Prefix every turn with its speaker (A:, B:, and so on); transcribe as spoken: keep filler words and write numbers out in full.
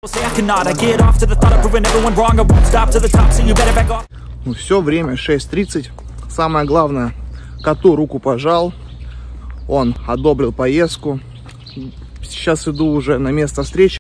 A: Ну все, время шесть тридцать. Самое главное, коту руку пожал. Он одобрил поездку. Сейчас иду уже на место встречи.